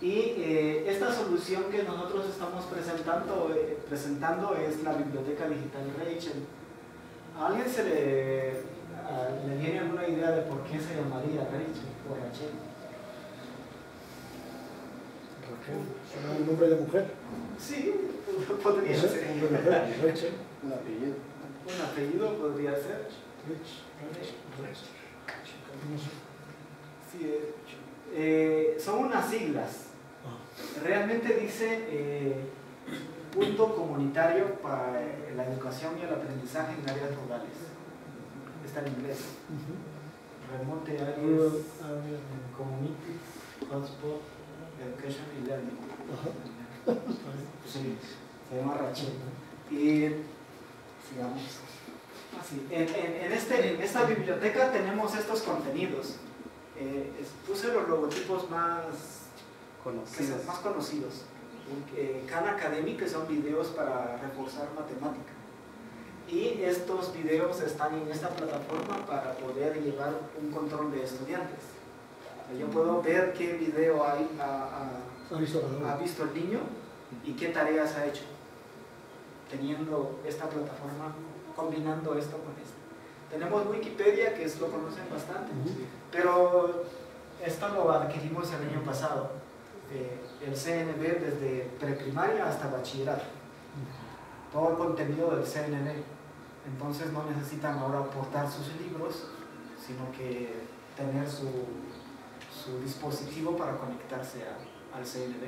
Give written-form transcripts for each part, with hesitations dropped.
Y esta solución que nosotros estamos presentando es la biblioteca digital Rachel. ¿A alguien le viene alguna idea de por qué se llamaría Rachel o Rachel? ¿Suena el nombre de mujer? Sí, podría ser. ¿Un nombre de mujer? Rachel. Un apellido. Un apellido podría ser. Sí, son unas siglas. Realmente dice punto comunitario para la educación y el aprendizaje en áreas rurales. Está en inglés. Remote Areas Community Hotspot Education y Learning. Sí, se llama Rachel. Y sigamos. Así, en esta biblioteca tenemos estos contenidos. Puse los logotipos más conocidos. Khan Academy, que son videos para reforzar matemática. Y estos videos están en esta plataforma para poder llevar un control de estudiantes. Yo puedo ver qué video ha visto el niño y qué tareas ha hecho, teniendo esta plataforma, combinando esto con esto. Tenemos Wikipedia, que lo conocen bastante, pero esto lo adquirimos el año pasado. El CNB desde preprimaria hasta bachillerato. Todo el contenido del CNB. Entonces no necesitan ahora aportar sus libros, sino que tener su dispositivo para conectarse al CNB.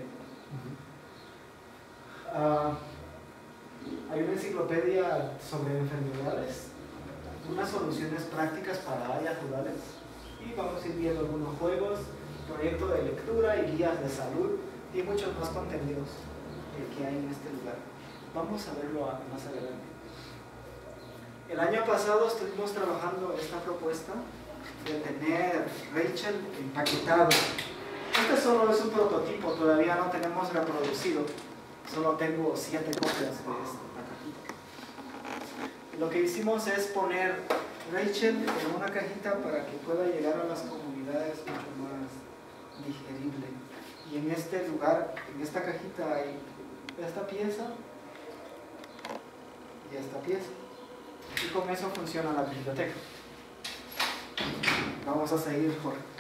Hay una enciclopedia sobre enfermedades, unas soluciones prácticas para áreas rurales, y vamos a ir viendo algunos juegos, proyecto de lectura y guías de salud y muchos más contenidos que hay en este lugar. Vamos a verlo más adelante. El año pasado estuvimos trabajando esta propuesta de tener Rachel empaquetado. Este solo es un prototipo, todavía no tenemos reproducido. Solo tengo 7 copias de esta cajita. Lo que hicimos es poner Rachel en una cajita para que pueda llegar a las comunidades mucho más digerible. Y en este lugar, en esta cajita hay esta pieza y esta pieza. Y con eso funciona la biblioteca. Vamos a seguir, Jorge.